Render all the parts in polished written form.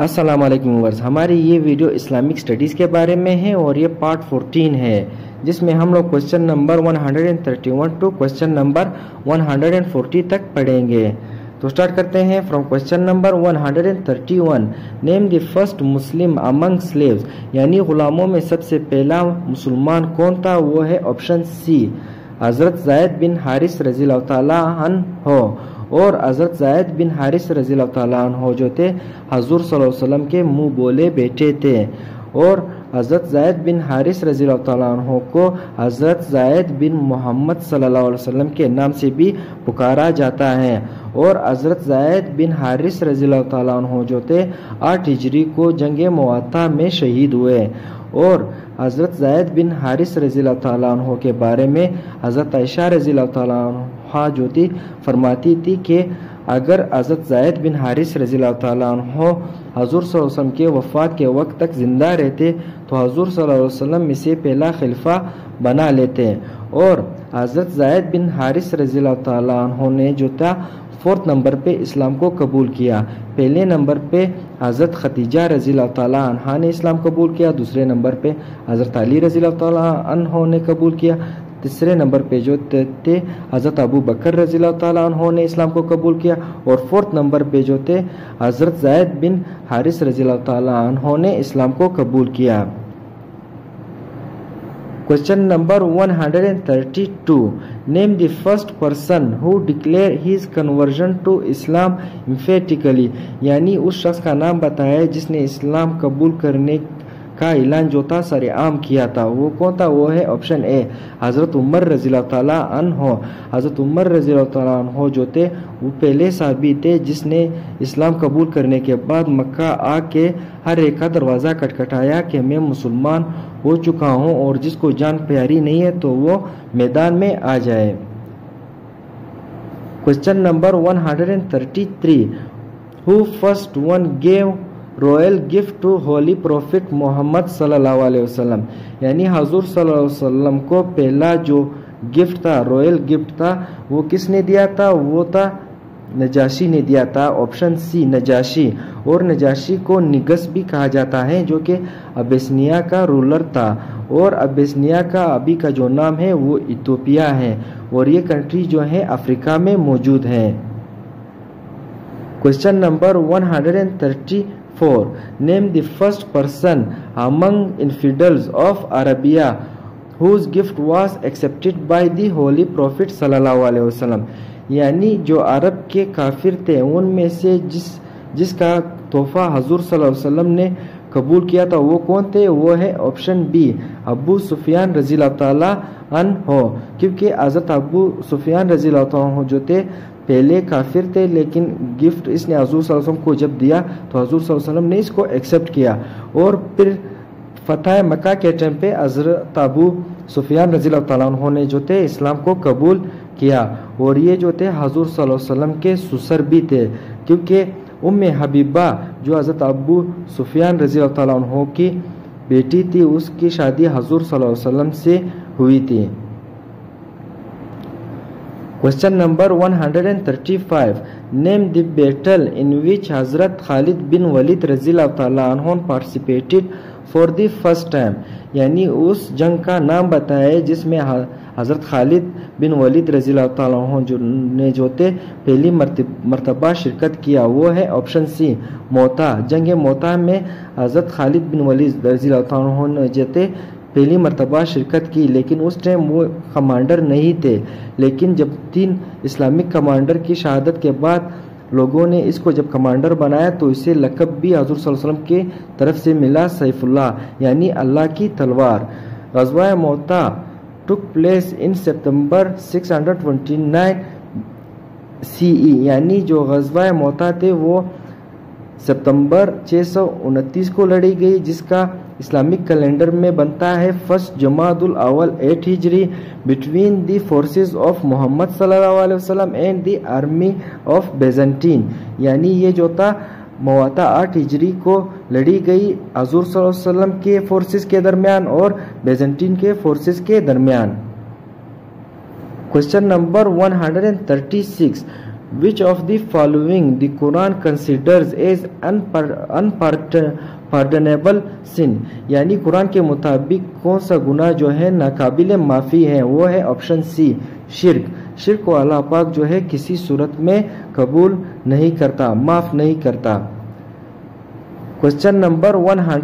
السلام علیکم ویورز، ہماری یہ ویڈیو اسلامک سٹڈیز کے بارے میں ہے اور یہ پارٹ 14 ہے جس میں ہم لوگ question number 131 to question number 140 تک پڑھیں گے۔ تو سٹارٹ کرتے ہیں from question number 131۔ Name the first Muslim among slaves, یعنی غلاموں میں سب سے پہلا مسلمان کون تھا؟ وہ ہے آپشن سی، حضرت زید بن حارث رضی اللہ تعالیٰ عنہ۔ اور حضرت زید بن حارث رضی اللہ تعالیٰ عنہ جو تھے حضور صلی اللہ علیہ وسلم کے منہ بولے بیٹے تھے، اور حضرت زید بن حارث رضی اللہ تعالیٰ عنہ کو حضرت زید بن محمد صلی اللہ علیہ وسلم کے نام سے بھی پکارا جاتا ہے۔ اور حضرت زید بن حارث رضی اللہ تعالیٰ عنہ جو تھے 8 ہجری کو جنگ مواطہ میں شہید ہوئے۔ اور حضرت زید بن حارث رضی اللہ تعالیٰ عنہ کے بارے میں حضرت عائشہ رضی اللہ تعالیٰ عنہ جو تھی فرماتی تھی کہ اگر حضرت زید بن حارث رضی اللہ تعالیٰ عنہ حضور صلی اللہ علیہ وسلم کے وفات کے وقت تک زندہ رہتے تو حضور صلی اللہ علیہ وسلم میں سے پہلا خلیفہ بنا لیتے۔ اور حضرت زید بن حارث رضی اللہ تعالیٰ عنہ نے جو تھا 4 نمبر پہ اسلام کو قبول کیا۔ پہلے نمبر پہ حضرت ختیجہ رضی اللہ تعالیٰ عنہ نے اسلام قبول کیا، دوسرے نمبر پہ حضرت علی رضی اللہ تعالیٰ عنہ نے قبول کیا، تیسرے نمبر پہ جو تھے حضرت ابو بکر رضی اللہ تعالیٰ عنہ نے اسلام کو قبول کیا، اور 4 نمبر پہ جو تھے حضرت زید بن حارث رضی اللہ تعالیٰ عنہ نے اسلام کو قبول کیا۔ Question number 132. Name the first person who declared his conversion to Islam emphatically. یعنی اس شخص کا نام بتایا جس نے اسلام قبول کرنے کا اعلان جو تھا سر عام کیا تھا۔ وہ کون تھا؟ وہ ہے آپشن اے، حضرت عمر رضی اللہ تعالیٰ عنہ۔ حضرت عمر رضی اللہ تعالیٰ عنہ جو تھے وہ پہلے صحابی تھے جس نے اسلام قبول کرنے کے بعد مکہ آ کے ہر ایک کا دروازہ کھٹکھٹایا کہ میں مسلمان ہو چکا ہوں، اور جس کو جان پیاری نہیں ہے تو وہ میدان میں آ جائے۔ Question number 133۔ Who first one gave royal gift to holy prophet Muhammad صلی اللہ علیہ وسلم، یعنی حضور صلی اللہ علیہ وسلم کو پہلا جو گفٹ تھا، رویل گفٹ تھا، وہ کس نے دیا تھا؟ وہ تھا نجاشی نے دیا تھا، آپشن سی نجاشی۔ اور نجاشی کو نگس بھی کہا جاتا ہے جو کہ ابیسنیا کا رولر تھا، اور ابیسنیا کا ابھی کا جو نام ہے وہ ایتھوپیا ہے، اور یہ کنٹری جو ہے افریقہ میں موجود ہے۔ Question number 134۔ Name the first person among infidels of Arabia whose gift was accepted by the holy prophet صلی اللہ علیہ وسلم، یعنی جو عرب کے کافر تھے ان میں سے جس کا تحفہ حضور صلی اللہ علیہ وسلم نے قبول کیا تھا وہ کون تھے؟ وہ ہے آپشن بی، ابو سفیان رضی اللہ تعالیٰ عنہ، کیونکہ حضرت ابو سفیان رضی اللہ تعالیٰ عنہ جو تھے پہلے کافر تھے، لیکن گفٹ اس نے حضور صلی اللہ علیہ وسلم کو جب دیا تو حضور صلی اللہ علیہ وسلم نے اس کو ایکسیپٹ کیا، اور پھر فتح مکہ کے ٹائم پہ حضرت ابو سفیان رضی اللہ تعالیٰ عنہ نے جو تھے اسلام کو قبول کیا، اور یہ جو تھے حضور صلی اللہ علیہ وسلم کے سسر بھی تھے، کیونکہ ام حبیبہ جو حضرت ابو سفیان رضی اللہ تعالیٰ عنہ کی بیٹی تھی اس کی شادی حضور صلی اللہ علیہ وسلم سے ہوئی تھی۔ Question number 135۔ Name the battle in which حضرت خالد بن ولید رضی اللہ تعالیٰ عنہ participated for the first time، یعنی اس جنگ کا نام بتائے جس میں حضرت خالد بن ولید رضی اللہ تعالیٰ عنہ نے جو تھے پہلی مرتبہ شرکت کیا۔ وہ ہے آپشن سی، موتا۔ جنگ موتا میں حضرت خالد بن ولید رضی اللہ تعالیٰ عنہ نے جو تھے پہلی مرتبہ شرکت کی، لیکن اس ٹائم وہ کمانڈر نہیں تھے، لیکن جب 3 اسلامک کمانڈر کی شہادت کے بعد لوگوں نے اس کو جب کمانڈر بنایا تو اسے لقب بھی حضور صلی اللہ علیہ وسلم کے طرف سے ملا، سیف اللہ، یعنی اللہ کی تلوار۔ غزوہ موتا took place in September 629 CE، یعنی جو غزوہ موتا تھے وہ ستمبر 629 کو لڑی گئی، جس کا اسلامک کیلنڈر میں بنتا ہے 1 جمادی الاول 8 ہجری، between the forces of Muhammad صلی اللہ علیہ وسلم and the army of Byzantine, یعنی یہ جو تھا مواتا 8 ہجری کو لڑی گئی حضور صلی اللہ علیہ وسلم کے فورسز کے درمیان اور بیزنٹین کے فورسز کے درمیان۔ Question number 136۔ Which of the following the Quran considers as unpardonable sin? यानी कुरान के मुताबिक कौन सा गुनाह जो है नाकाबिल माफ़ी है? वो है ऑप्शन सी, शिर्क। शिर्क को अल्लाह पाक जो है किसी सूरत में कबूल नहीं करता, माफ़ नहीं करता। Question number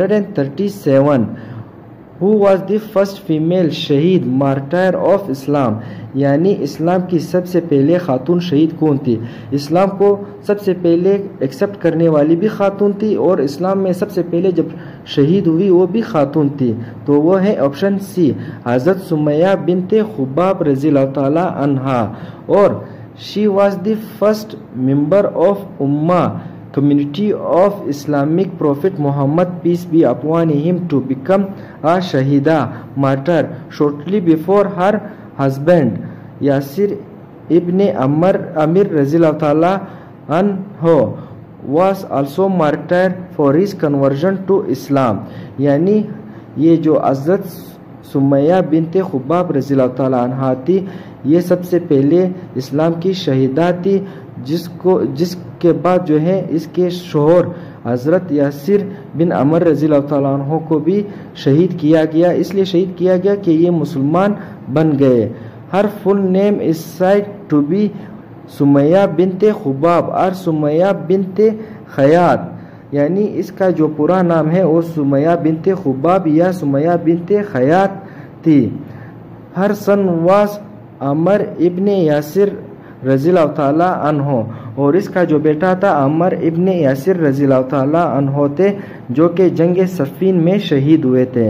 137, Who was the first female शहीद मार्टायर ऑफ इस्लाम? यानी इस्लाम की सबसे पहले खातून शहीद कौन थी? इस्लाम को सबसे पहले एक्सेप्ट करने वाली भी खातून थी और इस्लाम में सबसे पहले जब शहीद हुई वो भी खातून थी, तो वो है ऑप्शन सी, हज़रत सुमैया बिनते खुबाब रज़ियल्लाहु ताला अन्हा। और she was the first member of ummah community of Islamic Prophet Muhammad, peace be upon him, to become a shahida, martyr, shortly before her husband Yasir ibn Amir Razillahu Ta'ala anhu was also martyred for his conversion to Islam। यानी ये जो हज़रत सुमैया बिनते खुबाब रज़ियल्लाहु ताला अन्हा थी, ये सबसे पहले इस्लाम की शहीदा थी, जिसके बाद जो है इसके शोहर हज़रत यासिर बिन अमर रज़ियल्लाहु ताला अन्हु को भी शहीद किया गया। इसलिए शहीद किया गया कि ये मुसलमान बन गए। Her full name is said to be Sumayya bint Khubab और सुमैया बिनते खयात, यानी इसका जो पूरा नाम है वो सुमैया बिनते खुबाब या सुमैया बिनते खयात थी। हर सन वाज अमर इब्ने यासिर रज़ियल्लाहु ताला अन्हो, और इसका जो बेटा था अमर इब्ने यासिर रज़ियल्लाहु ताला अन्हो थे, जो कि जंग सफ़ीन में शहीद हुए थे।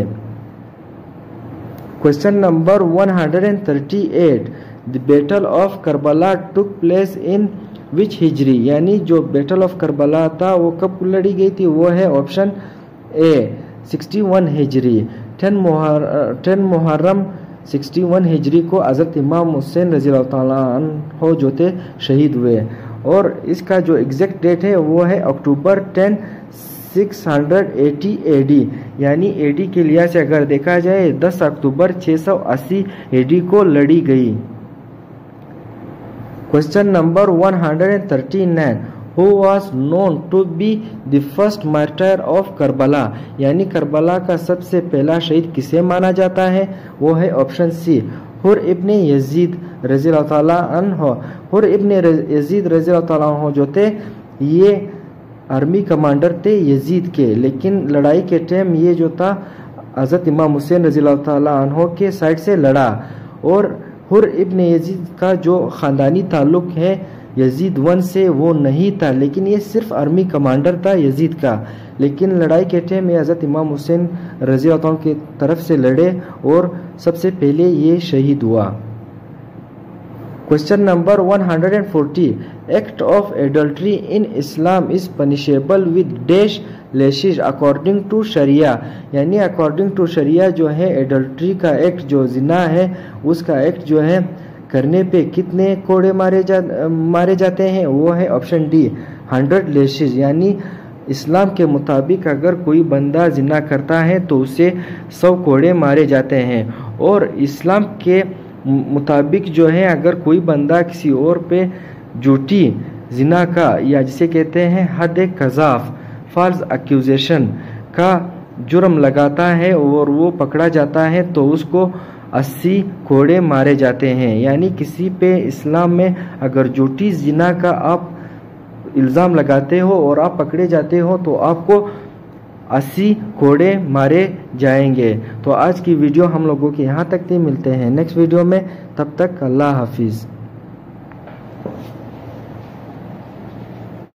Question number 138, the battle of Karbala took place in which Hijri? यानी जो बैटल ऑफ करबला था वो कब लड़ी गई थी? वो है ऑप्शन ए 61 हिजरी। 10 मुहर्रम 61 हिजरी को हज़रत इमाम हुसैन रज़ियल्लाहु ताला अन्हु जो थे शहीद हुए। और इसका जो एग्जैक्ट डेट है वो है अक्टूबर 10 680 AD, यानी AD के लिहाज से अगर देखा जाए 10 अक्टूबर 680 AD को लड़ी गई। Question number 139, Who was known to be the first martyr of Karbala? यानी करबला का सबसे पहला शहीद किसे माना जाता है? वो है ऑप्शन सी, हुर इब्ने यजीद रज़ियल्लाहु ताला अन्हु। हुर इब्ने यजीद रज़ियल्लाहु ताला अन्हु जो थे ये आर्मी कमांडर थे यजीद के, लेकिन लड़ाई के टाइम ये जो था हज़रत इमाम हुसैन रज़ियल्लाहु ताला अन्हु के साइड से लड़ा। और हुर इब्ने यजीद का जो ख़ानदानी ताल्लुक़ है यजीद वन से वो नहीं था, लेकिन ये सिर्फ आर्मी कमांडर था यजीद का, लेकिन लड़ाई के टाइम ये हज़रत इमाम हुसैन रज़ियल्लाहु अन्हु की तरफ से लड़े और सबसे पहले ये शहीद हुआ। Question number 140, act of adultery in Islam is punishable with dash lashes according to Sharia? यानी अकॉर्डिंग टू शरिया जो है एडल्ट्री का एक्ट जो जिना है उसका एक्ट जो है करने पे कितने कोड़े मारे जाते हैं? वो है ऑप्शन डी 100 लेशिश। यानी इस्लाम के मुताबिक अगर कोई बंदा जिना करता है तो उसे 100 कोड़े मारे जाते हैं, और इस्लाम के मुताबिक जो है अगर कोई बंदा किसी और पे झूठी जिना का या जिसे कहते हैं हद कज़ाफ फॉल्स एक्यूजेशन का जुर्म लगाता है और वो पकड़ा जाता है तो उसको 80 कोड़े मारे जाते हैं। यानी किसी पे इस्लाम में अगर झूठी जिना का आप इल्ज़ाम लगाते हो और आप पकड़े जाते हो तो आपको 80 कोड़े मारे जाएंगे। तो आज की वीडियो हम लोगों की यहाँ तक थी, मिलते हैं नेक्स्ट वीडियो में, तब तक अल्लाह हाफिज़।